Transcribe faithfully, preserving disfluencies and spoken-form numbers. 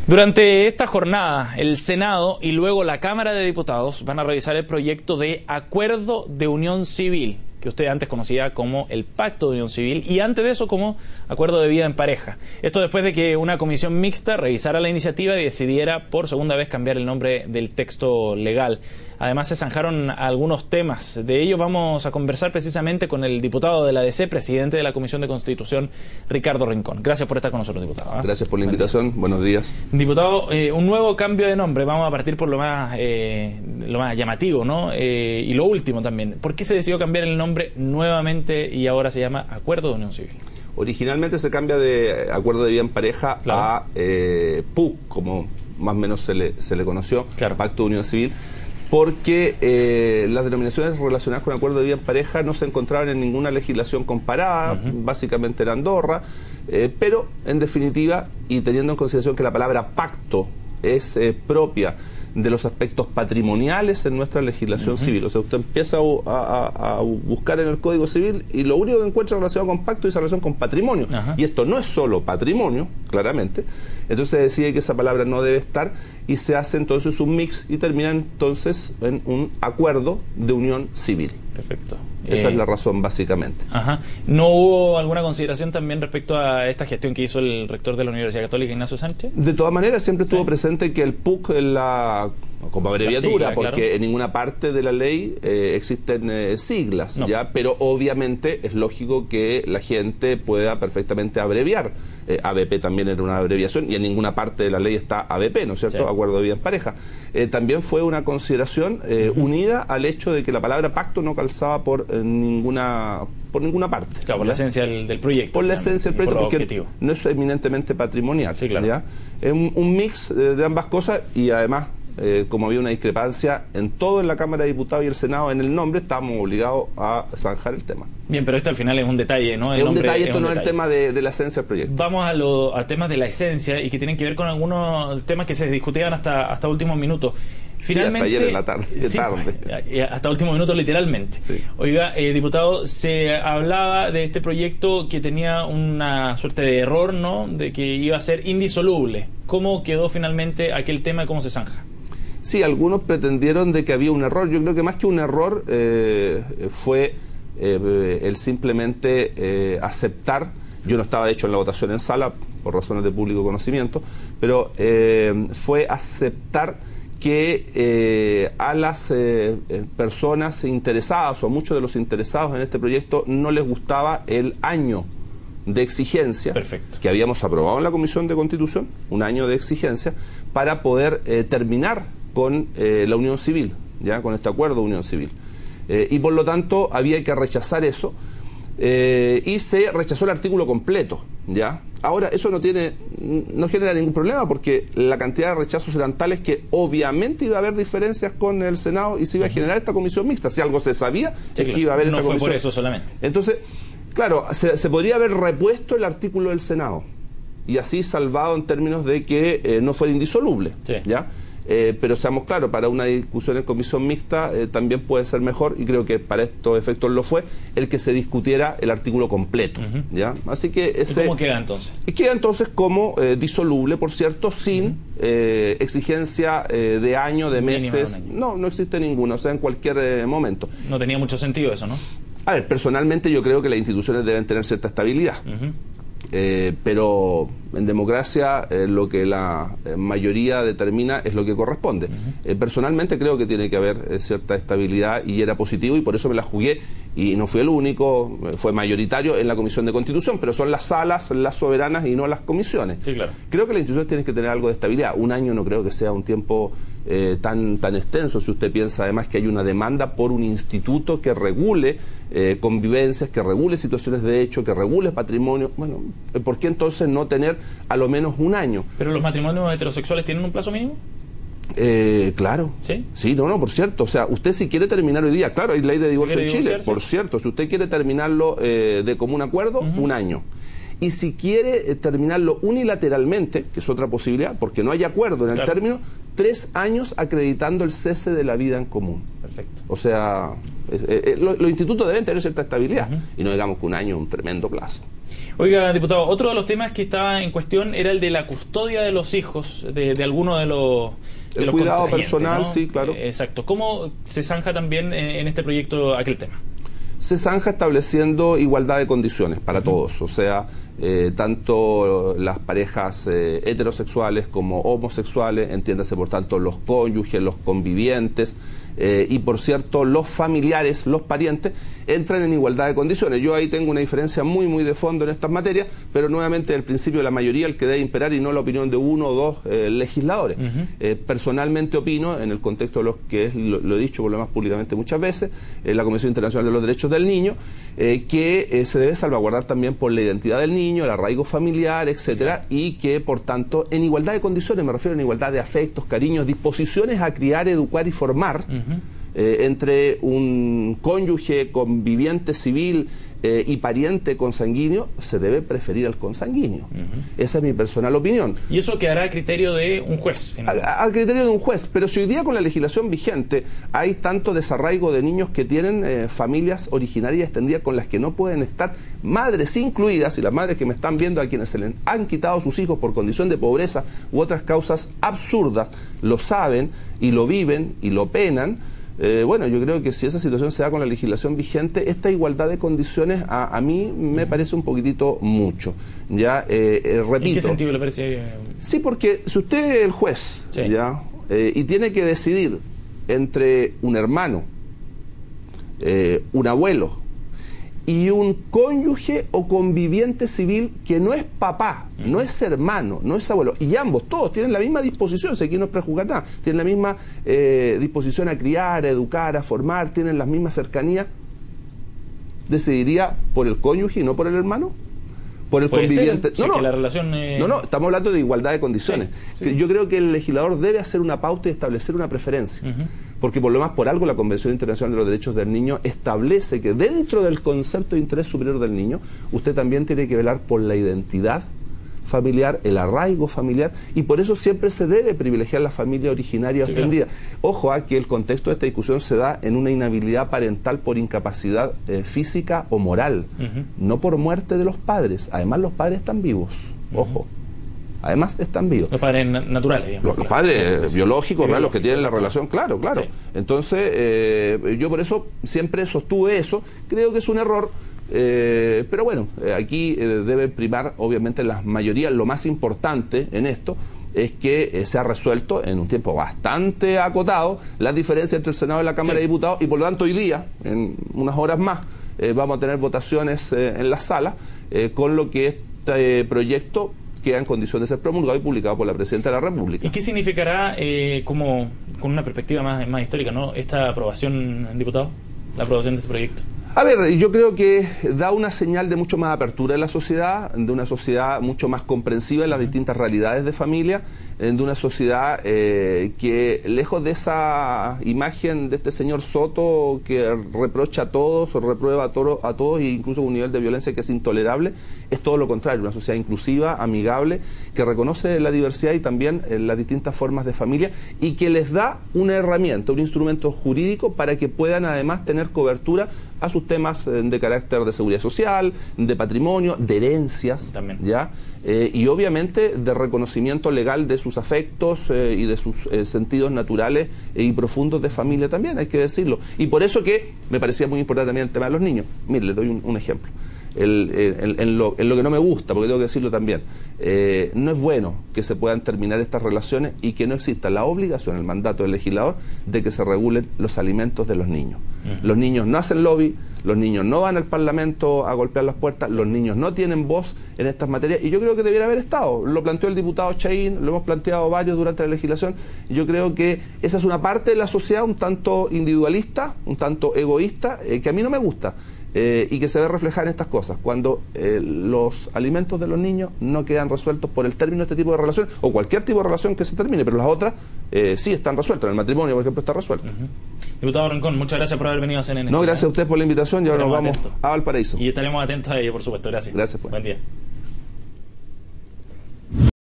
Durante esta jornada, el Senado y luego la Cámara de Diputados van a revisar el proyecto de Acuerdo de Unión Civil, que usted antes conocía como el Pacto de Unión Civil y antes de eso como Acuerdo de Vida en Pareja. Esto después de que una comisión mixta revisara la iniciativa y decidiera por segunda vez cambiar el nombre del texto legal. Además se zanjaron algunos temas. De ello vamos a conversar precisamente con el diputado de la A D C, presidente de la Comisión de Constitución, Ricardo Rincón. Gracias por estar con nosotros, diputado. ¿eh? Gracias por la invitación. Buenos días. Diputado, eh, un nuevo cambio de nombre. Vamos a partir por lo más, eh, lo más llamativo, ¿no? Eh, y lo último también. ¿Por qué se decidió cambiar el nombre nuevamente y ahora se llama Acuerdo de Unión Civil? Originalmente se cambia de Acuerdo de Vida en Pareja claro. a eh, P U C, como más o menos se le, se le conoció, claro. Pacto de Unión Civil, porque eh, las denominaciones relacionadas con Acuerdo de Vida en Pareja no se encontraban en ninguna legislación comparada, uh-huh. básicamente en Andorra, eh, pero en definitiva, y teniendo en consideración que la palabra pacto es eh, propia de los aspectos patrimoniales en nuestra legislación uh-huh. civil. O sea, usted empieza a, a, a buscar en el Código Civil y lo único que encuentra relacionado con pacto es relación con patrimonio. Uh-huh. Y esto no es solo patrimonio, claramente. Entonces se decide que esa palabra no debe estar y se hace entonces un mix y termina entonces en un acuerdo de unión civil. Perfecto. Esa eh, es la razón, básicamente. Ajá. ¿No hubo alguna consideración también respecto a esta gestión que hizo el rector de la Universidad Católica, Ignacio Sánchez? De todas maneras, siempre estuvo sí. presente que el P U C es la, como abreviatura, la sigla, porque claro. en ninguna parte de la ley eh, existen eh, siglas, no. ¿ya? Pero obviamente es lógico que la gente pueda perfectamente abreviar. Eh, A B P también era una abreviación y en ninguna parte de la ley está A B P, ¿no es cierto? Sí. Acuerdo de Vida en Pareja. Eh, también fue una consideración eh, uh-huh. unida al hecho de que la palabra pacto no calzaba por eh, ninguna por ninguna parte. Claro, por la esencia del, del proyecto. Por la esencia del proyecto, porque objetivo. no es eminentemente patrimonial. Sí, claro. ¿ya? Es un, un mix de, de ambas cosas y además, eh, como había una discrepancia en todo en la Cámara de Diputados y el Senado en el nombre, estábamos obligados a zanjar el tema. Bien, pero esto al final es un detalle, ¿no? El es un nombre, detalle, esto es un no detalle. es el tema de, de la esencia del proyecto. Vamos a, lo, a temas de la esencia y que tienen que ver con algunos temas que se discutían hasta, hasta últimos minutos. Finalmente, sí, hasta ayer en la tarde. Sí, tarde. Hasta último minuto, literalmente. Sí. Oiga, eh, diputado, se hablaba de este proyecto que tenía una suerte de error, ¿no? De que iba a ser indisoluble. ¿Cómo quedó finalmente aquel tema y cómo se zanja? Sí, algunos pretendieron de que había un error. Yo creo que más que un error eh, fue eh, el simplemente eh, aceptar. Yo no estaba de hecho en la votación en sala por razones de público conocimiento, pero eh, fue aceptar que eh, a las eh, personas interesadas o a muchos de los interesados en este proyecto no les gustaba el año de exigencia Perfecto. que habíamos aprobado en la Comisión de Constitución, un año de exigencia para poder eh, terminar con eh, la unión civil, ya con este acuerdo de unión civil. Eh, y por lo tanto había que rechazar eso eh, y se rechazó el artículo completo, ¿ya? Ahora, eso no tiene, no genera ningún problema porque la cantidad de rechazos eran tales que obviamente iba a haber diferencias con el Senado y se iba a generar esta comisión mixta. Si algo se sabía, sí, es claro. que iba a haber no esta fue comisión. Por eso solamente. Entonces, claro, se, se podría haber repuesto el artículo del Senado y así salvado en términos de que eh, no fuera indisoluble, sí. ¿ya? Eh, pero seamos claros, para una discusión en comisión mixta eh, también puede ser mejor, y creo que para estos efectos lo fue, el que se discutiera el artículo completo. Uh-huh. ¿ya? Así que ese, ¿Y cómo queda entonces? Queda entonces como eh, disoluble, por cierto, sin uh-huh. eh, exigencia eh, de año, de meses. Año. No, no existe ninguna, o sea, en cualquier eh, momento. No tenía mucho sentido eso, ¿no? A ver, personalmente yo creo que las instituciones deben tener cierta estabilidad. Uh-huh. Eh, pero en democracia eh, lo que la eh, mayoría determina es lo que corresponde. Uh-huh. eh, personalmente creo que tiene que haber eh, cierta estabilidad y era positivo y por eso me la jugué y no fui el único, eh, fue mayoritario en la Comisión de Constitución, pero son las salas las soberanas y no las comisiones. Sí, claro. Creo que las instituciones tienen que tener algo de estabilidad. Un año no creo que sea un tiempo eh, tan, tan extenso si usted piensa además que hay una demanda por un instituto que regule eh, convivencias, que regule situaciones de hecho, que regule patrimonio. Bueno, ¿por qué entonces no tener a lo menos un año? ¿Pero los matrimonios heterosexuales tienen un plazo mínimo? Eh, claro. ¿Sí? Sí, no, no, por cierto. O sea, usted si quiere terminar hoy día, claro, hay ley de divorcio en Chile, por cierto. Si usted quiere terminarlo eh, de común acuerdo, uh-huh. un año. Y si quiere eh, terminarlo unilateralmente, que es otra posibilidad, porque no hay acuerdo en el claro. término, tres años acreditando el cese de la vida en común. Perfecto. O sea, eh, eh, los, los institutos deben tener cierta estabilidad. Uh-huh. Y no digamos que un año es un tremendo plazo. Oiga, diputado, otro de los temas que estaba en cuestión era el de la custodia de los hijos, de, de alguno de los... De el los cuidado personal, ¿no? sí, claro. Eh, exacto. ¿Cómo se zanja también en, en este proyecto aquel tema? Se zanja estableciendo igualdad de condiciones para uh-huh. todos, o sea, eh, tanto las parejas eh, heterosexuales como homosexuales, entiéndase por tanto los cónyuges, los convivientes, eh, y por cierto los familiares, los parientes, entran en igualdad de condiciones. Yo ahí tengo una diferencia muy muy de fondo en estas materias, pero nuevamente el principio de la mayoría el que debe imperar y no la opinión de uno o dos eh, legisladores. Uh-huh. eh, personalmente opino, en el contexto de los que es, lo, lo he dicho por lo más públicamente muchas veces, en la Convención Internacional de los Derechos del Niño, eh, que eh, se debe salvaguardar también por la identidad del niño, el arraigo familiar, etcétera, y que por tanto en igualdad de condiciones, me refiero en igualdad de afectos, cariños, disposiciones a criar, educar y formar, uh-huh. eh, entre un cónyuge, conviviente civil eh, y pariente consanguíneo, se debe preferir al consanguíneo. Uh-huh. Esa es mi personal opinión. ¿Y eso quedará a criterio de un juez? A, a criterio de un juez, pero si hoy día con la legislación vigente hay tanto desarraigo de niños que tienen eh, familias originarias extendidas con las que no pueden estar, madres incluidas, y las madres que me están viendo a quienes se les han quitado sus hijos por condición de pobreza u otras causas absurdas, lo saben y lo viven y lo penan. Eh, bueno, yo creo que si esa situación se da con la legislación vigente, esta igualdad de condiciones a, a mí me parece un poquitito mucho. Ya, eh, eh, repito. ¿En qué sentido le parece? Sí, porque si usted es el juez, sí. ya, eh, y tiene que decidir entre un hermano, eh, un abuelo y un cónyuge o conviviente civil que no es papá, uh-huh. no es hermano, no es abuelo, y ambos, todos tienen la misma disposición, si aquí no es prejuzgar nada, tienen la misma eh, disposición a criar, a educar, a formar, tienen las mismas cercanías, ¿decidiría por el cónyuge y no por el hermano? Por el conviviente. Ser, no, sí, no, la relación, eh... no, no, estamos hablando de igualdad de condiciones. Sí, sí. Yo creo que el legislador debe hacer una pauta y establecer una preferencia. Uh-huh. Porque por lo más por algo la Convención Internacional de los Derechos del Niño establece que dentro del concepto de interés superior del niño, usted también tiene que velar por la identidad familiar, el arraigo familiar, y por eso siempre se debe privilegiar la familia originaria sí, extendida. Claro. Ojo a que el contexto de esta discusión se da en una inhabilidad parental por incapacidad eh, física o moral, uh-huh. no por muerte de los padres. Además los padres están vivos, uh-huh. ojo. Además están vivos. Los padres naturales, digamos. Los, los padres sí, sí, biológicos, sí, los que tienen la relación, claro, claro. Sí. Entonces, eh, yo por eso siempre sostuve eso. Creo que es un error. Eh, pero bueno, eh, aquí eh, debe primar obviamente la mayoría. Lo más importante en esto es que eh, se ha resuelto en un tiempo bastante acotado las diferencias entre el Senado y la Cámara sí. de Diputados, y por lo tanto hoy día, en unas horas más, eh, vamos a tener votaciones eh, en la sala, eh, con lo que este eh, proyecto queda en condición de ser promulgado y publicado por la Presidenta de la República. ¿Y qué significará, eh, como con una perspectiva más, más histórica, ¿no?, esta aprobación, diputado? La aprobación de este proyecto. A ver, yo creo que da una señal de mucho más apertura en la sociedad, de una sociedad mucho más comprensiva en las distintas realidades de familia, de una sociedad eh, que, lejos de esa imagen de este señor Soto que reprocha a todos o reprueba a, toro, a todos, e incluso con un nivel de violencia que es intolerable, es todo lo contrario, una sociedad inclusiva, amigable, que reconoce la diversidad y también eh, las distintas formas de familia, y que les da una herramienta, un instrumento jurídico para que puedan además tener cobertura a sus temas de carácter de seguridad social, de patrimonio, de herencias, también. ¿Ya? Eh, y obviamente de reconocimiento legal de sus afectos eh, y de sus eh, sentidos naturales eh, y profundos de familia también, hay que decirlo. Y por eso que me parecía muy importante también el tema de los niños. Mire, les doy un, un ejemplo. El, el, en, lo, en lo que no me gusta, porque tengo que decirlo también, eh, no es bueno que se puedan terminar estas relaciones y que no exista la obligación, el mandato del legislador, de que se regulen los alimentos de los niños. Uh-huh. Los niños no hacen lobby, los niños no van al Parlamento a golpear las puertas, los niños no tienen voz en estas materias, y yo creo que debiera haber estado. Lo planteó el diputado Chaín, lo hemos planteado varios durante la legislación, y yo creo que esa es una parte de la sociedad un tanto individualista, un tanto egoísta, eh, que a mí no me gusta. Eh, y que se ve reflejar en estas cosas, cuando eh, los alimentos de los niños no quedan resueltos por el término de este tipo de relación, o cualquier tipo de relación que se termine, pero las otras eh, sí están resueltas. En el matrimonio, por ejemplo, está resuelto. Uh-huh. Diputado Rincón, muchas gracias por haber venido a C N N. No, gracias a usted por la invitación, y ahora nos vamos a Valparaíso. Y estaremos atentos a ello, por supuesto. Gracias. Gracias, pues. Buen día.